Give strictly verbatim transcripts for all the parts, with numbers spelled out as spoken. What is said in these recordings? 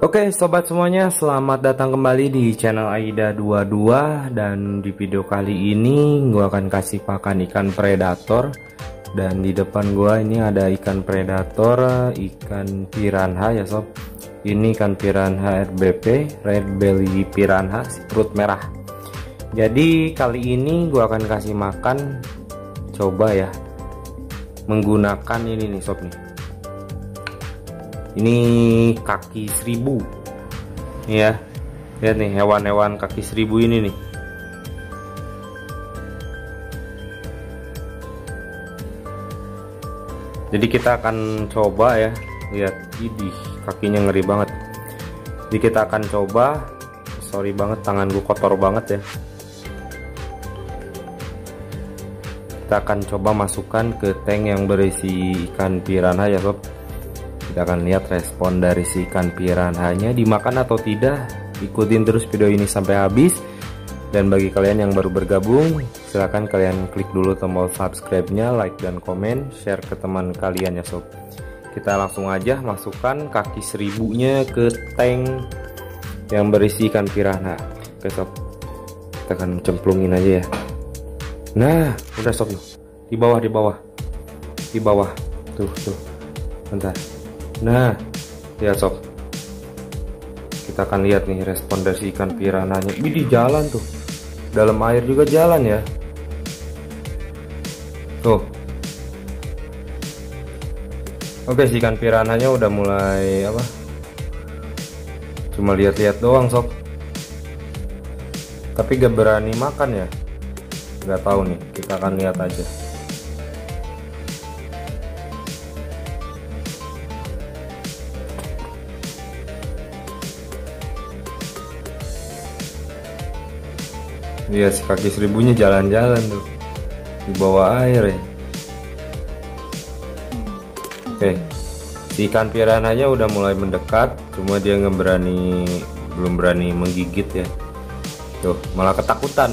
Oke sobat semuanya, selamat datang kembali di channel Aida dua puluh dua. Dan di video kali ini gua akan kasih pakan ikan predator. Dan di depan gua ini ada ikan predator, ikan piranha ya sob. Ini ikan piranha R B P, red belly piranha, si perut merah. Jadi kali ini gua akan kasih makan, coba ya, menggunakan ini nih sob nih. Ini kaki seribu ya, lihat nih hewan-hewan kaki seribu ini nih. Jadi kita akan coba ya, lihat, idih kakinya ngeri banget. Jadi kita akan coba, sorry banget tangan gue kotor banget ya. Kita akan coba masukkan ke tank yang berisi ikan piranha ya sob. Kita akan lihat respon dari si ikan piranhanya, dimakan atau tidak. Ikutin terus video ini sampai habis. Dan bagi kalian yang baru bergabung, silahkan kalian klik dulu tombol subscribe-nya, like dan komen, share ke teman kalian ya sob. Kita langsung aja masukkan kaki seribunya ke tank yang berisi ikan piranha. Oke sob, kita akan cemplungin aja ya. Nah udah sob, di bawah di bawah di bawah tuh tuh, bentar. Nah, ya sob, kita akan lihat nih respon dari ikan piranhanya. Ini di jalan tuh, dalam air juga jalan ya. Tuh. Oke, si ikan piranhanya udah mulai apa? Cuma lihat-lihat doang sob. Tapi gak berani makan ya. Gak tahu nih, kita akan lihat aja. Iya, si kaki seribunya jalan-jalan tuh di bawah air ya. Oke, si ikan piranhanya udah mulai mendekat, cuma dia nggak berani, belum berani menggigit ya. Tuh, malah ketakutan.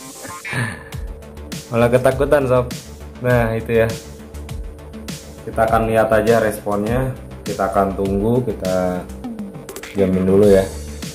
Malah ketakutan sob. Nah itu ya, kita akan lihat aja responnya. Kita akan tunggu, kita diamin dulu ya.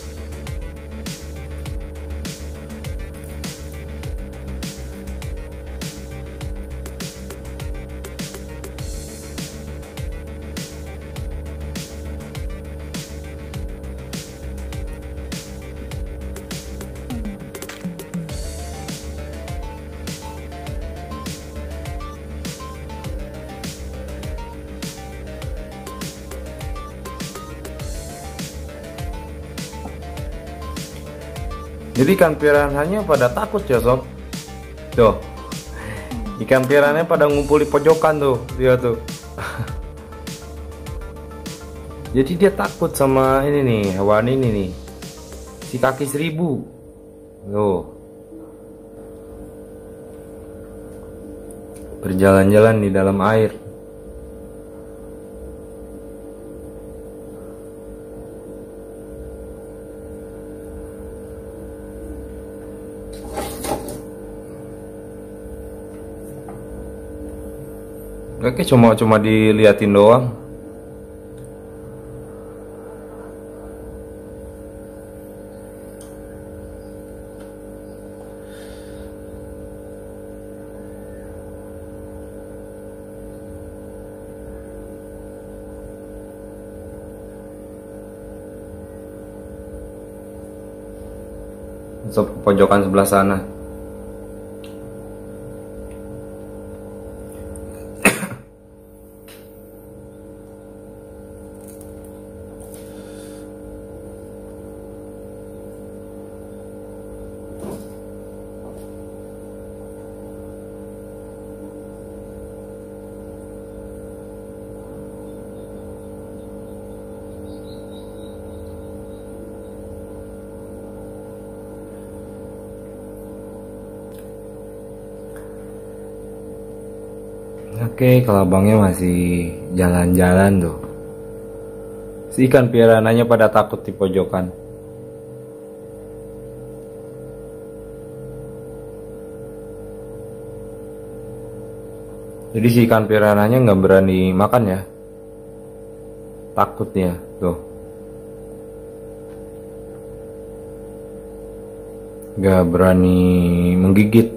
Jadi ikan piranhanya pada takut ya sob. Tuh, ikan piranhanya pada ngumpul di pojokan tuh, dia tuh. Jadi dia takut sama ini nih, hewan ini nih, si kaki seribu. Tuh, berjalan-jalan di dalam air. Oke, cuma cuma diliatin doang. Masuk ke pojokan sebelah sana. Oke, kelabangnya masih jalan-jalan tuh. Si ikan piranhanya pada takut di pojokan. Jadi si ikan piranhanya nggak berani makan ya, takutnya tuh. gak berani menggigit.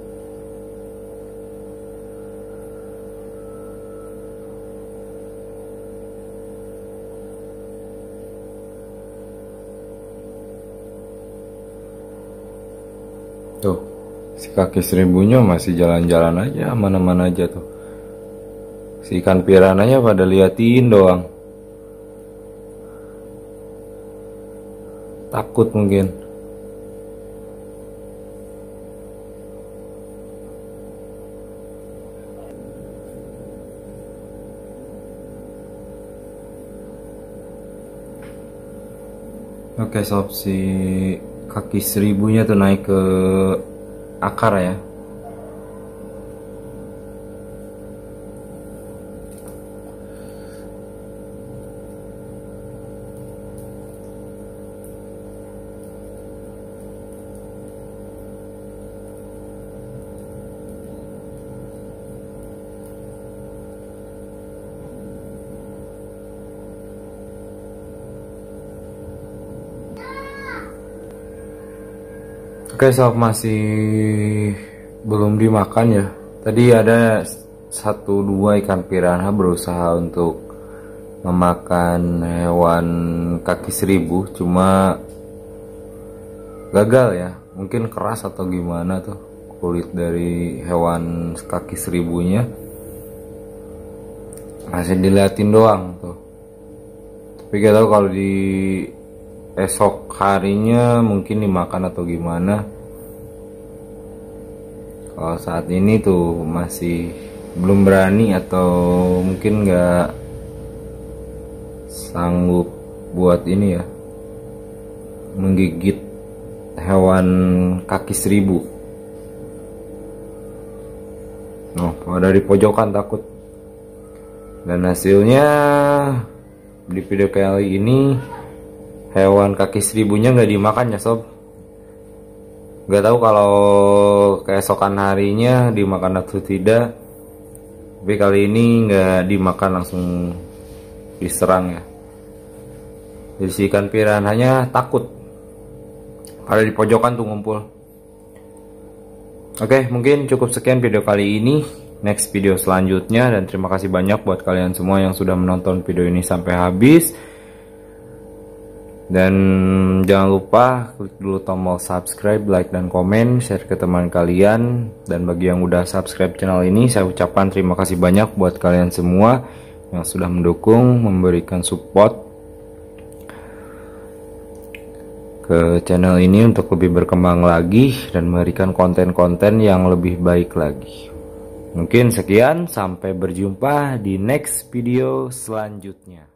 Tuh, si kaki seribunya masih jalan-jalan aja, mana-mana aja tuh. Si ikan piranhanya pada liatin doang. Takut mungkin. Oke sob, si kaki seribunya tuh naik ke akar ya. Oke sob, masih belum dimakan ya. Tadi ada satu dua ikan piranha berusaha untuk memakan hewan kaki seribu, cuma gagal ya. Mungkin keras atau gimana tuh kulit dari hewan kaki seribunya. Masih diliatin doang tuh. Tapi gak tahu kalau di esok harinya mungkin dimakan atau gimana. Kalau saat ini tuh masih belum berani atau mungkin nggak sanggup buat ini ya, menggigit hewan kaki seribu. Oh, ada di pojokan takut. Dan hasilnya di video kali ini hewan kaki seribunya nggak dimakan ya sob. Nggak tahu kalau keesokan harinya dimakan atau tidak. Tapi kali ini nggak dimakan, langsung diserang ya. Jadi si ikan piranhanya takut. Ada di pojokan tuh ngumpul. Oke, mungkin cukup sekian video kali ini. Next video selanjutnya, dan terima kasih banyak buat kalian semua yang sudah menonton video ini sampai habis. Dan jangan lupa klik dulu tombol subscribe, like, dan komen, share ke teman kalian. Dan bagi yang udah subscribe channel ini, saya ucapkan terima kasih banyak buat kalian semua yang sudah mendukung, memberikan support ke channel ini untuk lebih berkembang lagi dan memberikan konten-konten yang lebih baik lagi. Mungkin sekian, sampai berjumpa di next video selanjutnya.